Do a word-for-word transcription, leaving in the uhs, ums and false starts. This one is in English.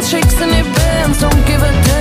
dance, shakes and it bends. Don't give a damn.